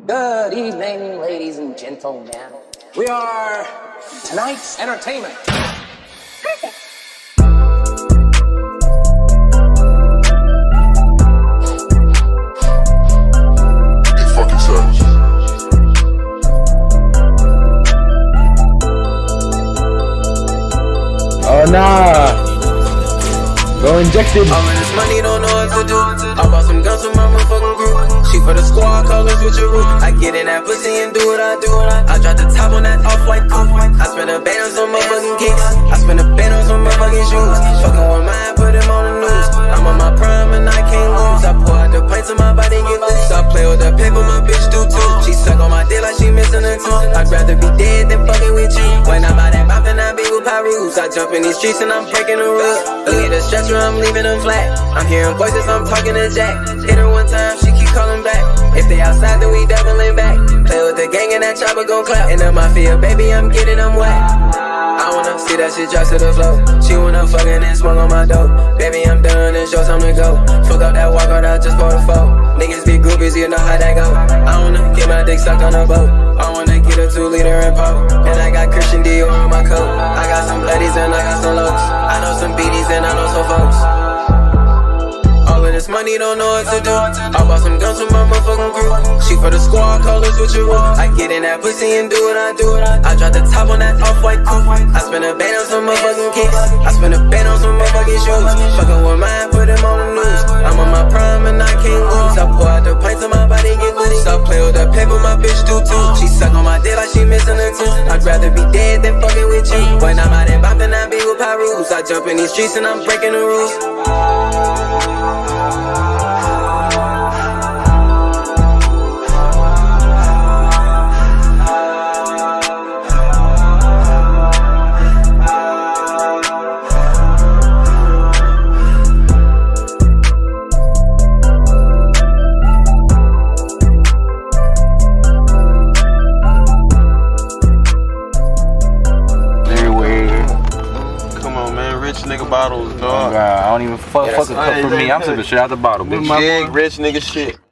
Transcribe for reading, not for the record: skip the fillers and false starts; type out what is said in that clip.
Good evening, ladies and gentlemen. We are tonight's entertainment. Perfect. Fucking sucks. Oh nah. Go injected. I'm in this money, don't know what to do. I bought some guns with my motherfucking group. She for the squad, colors with your roof. I get in that pussy and do what I do. I drop the top on that off-white coupe. I spend a band on some motherfucking kicks. I spend a band on some motherfucking shoes. Fucking with mine, put him on the news. I'm on my prime and I can't lose. I pour out the pints in my body, get loose. I play with the paper, my bitch do too. She suck on my dick like she missing a tooth. I'd rather be dead than fucking with you. When I'm out that mouth and I be with Pyrus. I jump in these streets and I'm breaking the rules. Look at the stretcher, I'm leaving them flat. I'm hearing voices, I'm talking to Jack. Hit her one time, she keep calling back. If they outside, then we doubling back. Play with the gang and that chopper gon' clap. In the mafia, baby, I'm getting them wet. I wanna see that shit drop to the floor. She wanna fucking and smoke on my dope. Baby, I'm done, it's your time to go. Fuck up that walkout, I just bought a phone. Niggas be groupies, you know how that go. I wanna get my dick sucked on a boat. I wanna get a 2-liter and pole. And I got Christian Dior on my coat. I got some bloodies and I got some locs. I know some BDs and I know some folks. All of this money, don't know what to do. I bought some guns with my motherfucking crew. She for the squad, colors with your roof. I get in that pussy and do what I do. I drop the top on that off-white coupe. I spend a band on some motherfucking kicks. I spend a band on some motherfucking shoes. Fucking with mine, put him on the news. I'm on my prime and I can't lose. I pour out the pints in my body, get loose. I play with the paper, my bitch do too. She suck on my dick like she missing a tooth. I'd rather be dead than fucking with you. When I'm out and bopping, I be with Pyrus. I jump in these streets and I'm breaking the rules. Rich nigga bottles, dog. I don't even fuck a cup for me. I'm sipping shit out the bottle, bitch. Big rich nigga shit.